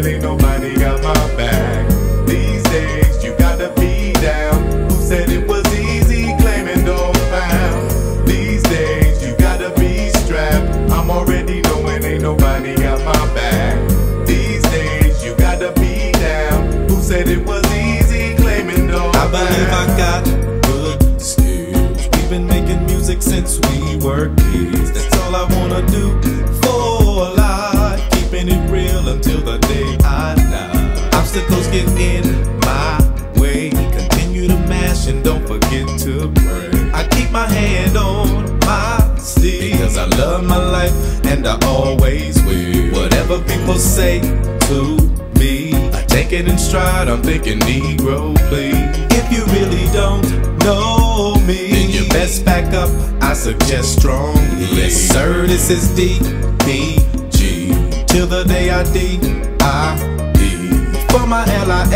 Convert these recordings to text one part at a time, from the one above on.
knowing ain't nobody got my back. These days you gotta be down. Who said it was easy claiming Dogg Pound? These days you gotta be strapped. I'm already knowing ain't nobody got my back. These days you gotta be down. Who said it was easy claiming Dogg Pound? I believe I got good skills. We've been making music since we were kids. That's all I wanna do for life, keeping it real until the day I die. Obstacles get in my way, continue to mash and don't forget to pray. I keep my hand on my sleeve because I love my life and I always will. Whatever people say to me, I take it in stride. I'm thinking Negro, please. If you really don't know me, then you best back up, I suggest strongly. Yes sir, this is D-B-G till the day I D-I-E. For my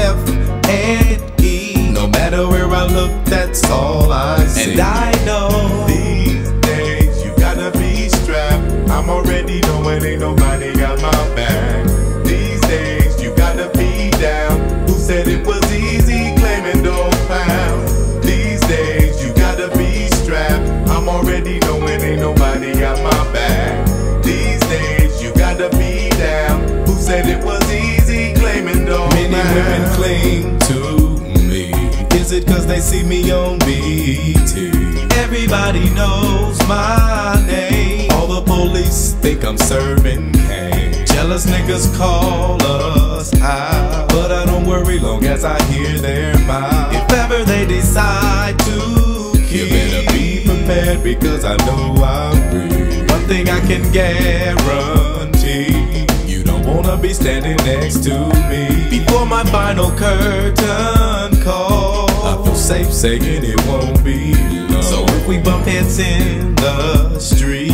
L-I-F-and-E, no matter where I look, that's all I see. And I know these days you gotta be strapped. I'm already knowing ain't nobody got my back. These days you gotta be down. Who said it was easy claiming Dogg Pound? These days you gotta be strapped. I'm already knowing ain't nobody got my back. These days you gotta be down. Who said it was easy claiming Dogg Pound? Many women cling to me. Is it cause they see me on BT? Everybody knows my name. All the police think I'm serving cane. Jealous niggas call us out, but I don't worry long as I hear their mouth. If ever they decide to kill, you better be prepared because I know I'm real. One thing I can guarantee, you don't wanna be standing next to me. Before my final curtain call, I feel safe saying it won't be long. So if we bump heads in the street,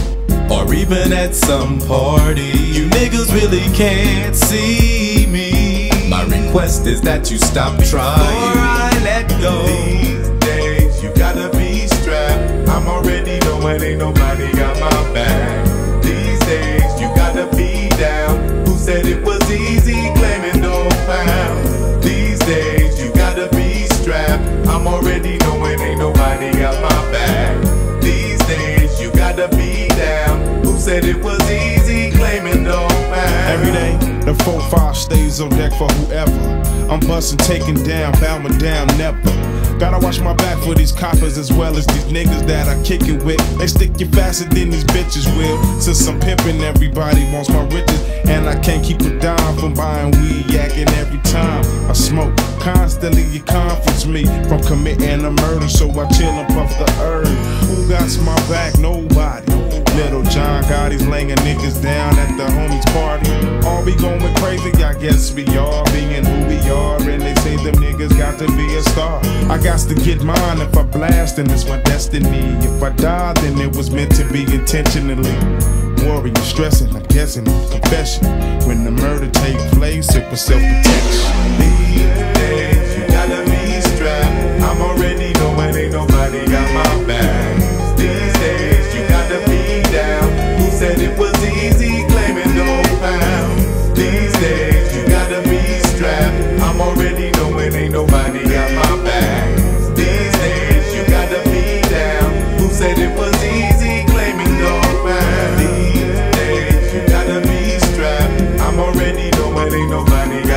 or even at some party, you niggas really can't see me. My request is that you stop trying before I let go. These days you gotta be strapped. I'm already knowing ain't nobody got my back. These days you gotta be down. Who said it was easy claiming Dogg Pound? These days you gotta be strapped. I'm already knowing ain't nobody got my back. These days you gotta be down. Who said it was easy claiming Dogg Pound? Every day, the 4-5 stays on deck for whoever. I'm bustin', taking down, bowing down, never. Gotta watch my back for these coppers as well as these niggas that I kick it with. They stick you faster than these bitches will. Since I'm pimpin', everybody wants my riches, and I can't keep a dime from buying weed, yakking every time I smoke. Constantly it comforts me from committing a murder, so I chill and puff the herb. Who got my back? Nobody. Little John Gotti's laying niggas down at the homies party. All be going crazy, I guess we all being who we are, and they say them niggas got to be a star. I got to get mine. If I blast, then it's my destiny. If I die, then it was meant to be intentionally. Worrying, stressing, I'm guessing, confession. When the murder take place, it was self-protection. These days you gotta be strapped. I'm already knowing ain't nobody got my back. These days you gotta be down. Who said it was easy claiming Dogg Pound? These days you gotta be strapped. I'm already knowing ain't nobody got my back. These days you gotta be down. Who said it was easy claiming Dogg Pound? These days you gotta be strapped. I'm already knowing ain't nobody got